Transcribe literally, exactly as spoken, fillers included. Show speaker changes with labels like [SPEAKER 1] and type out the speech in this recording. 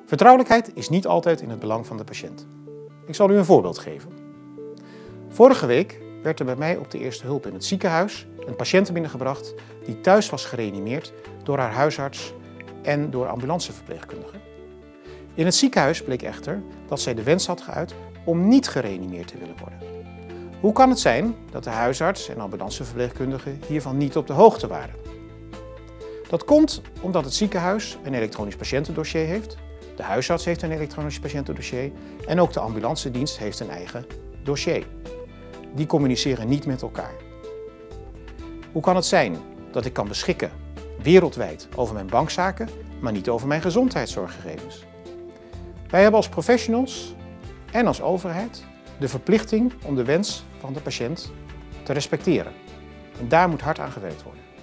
[SPEAKER 1] Vertrouwelijkheid is niet altijd in het belang van de patiënt. Ik zal u een voorbeeld geven. Vorige week werd er bij mij op de eerste hulp in het ziekenhuis een patiënt binnengebracht die thuis was gereanimeerd door haar huisarts en door ambulanceverpleegkundigen. In het ziekenhuis bleek echter dat zij de wens had geuit om niet gereanimeerd te willen worden. Hoe kan het zijn dat de huisarts en ambulanceverpleegkundigen hiervan niet op de hoogte waren? Dat komt omdat het ziekenhuis een elektronisch patiëntendossier heeft, de huisarts heeft een elektronisch patiëntendossier en ook de ambulancedienst heeft een eigen dossier. Die communiceren niet met elkaar. Hoe kan het zijn dat ik kan beschikken wereldwijd over mijn bankzaken, maar niet over mijn gezondheidszorggegevens? Wij hebben als professionals en als overheid de verplichting om de wens van de patiënt te respecteren. En daar moet hard aan gewerkt worden.